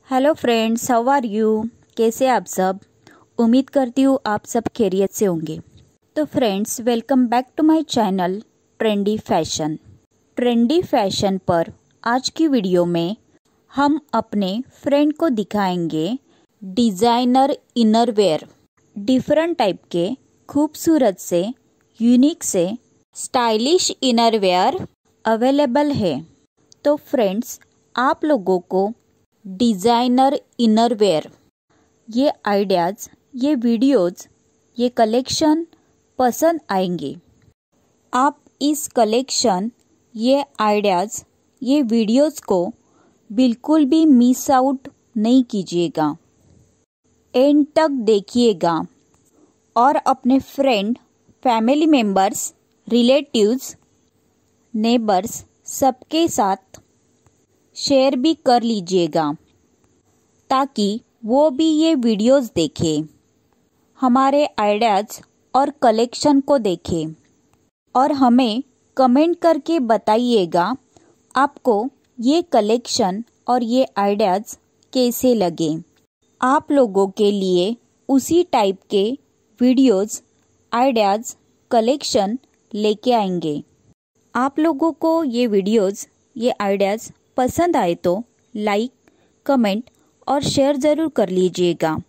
Hello friends, how are you. कैसे आप सब। उम्मीद करती हूँ आप सब खैरियत से होंगे। तो friends, welcome back to my channel trendy fashion. Trendy fashion पर आज की वीडियो में हम अपने फ्रेंड को दिखाएंगे डिज़ाइनर इनरवेयर। डिफरेंट टाइप के खूबसूरत से यूनिक से स्टाइलिश इनरवेयर अवेलेबल है। तो फ्रेंड्स, आप लोगों को डिज़ाइनर इनरवेयर ये आइडियाज़, ये वीडियोज़, ये कलेक्शन पसंद आएंगे। आप इस कलेक्शन, ये आइडियाज़, ये वीडियोज़ को बिल्कुल भी मिस आउट नहीं कीजिएगा। एंड तक देखिएगा और अपने friend, family members, relatives, neighbours सबके साथ शेयर भी कर लीजिएगा ताकि वो भी ये वीडियोस देखें, हमारे आइडियाज़ और कलेक्शन को देखें और हमें कमेंट करके बताइएगा आपको ये कलेक्शन और ये आइडियाज़ कैसे लगे। आप लोगों के लिए उसी टाइप के वीडियोस, आइडियाज़, कलेक्शन लेके आएंगे। आप लोगों को ये वीडियोस, ये आइडियाज़ पसंद आए तो लाइक, कमेंट और शेयर ज़रूर कर लीजिएगा।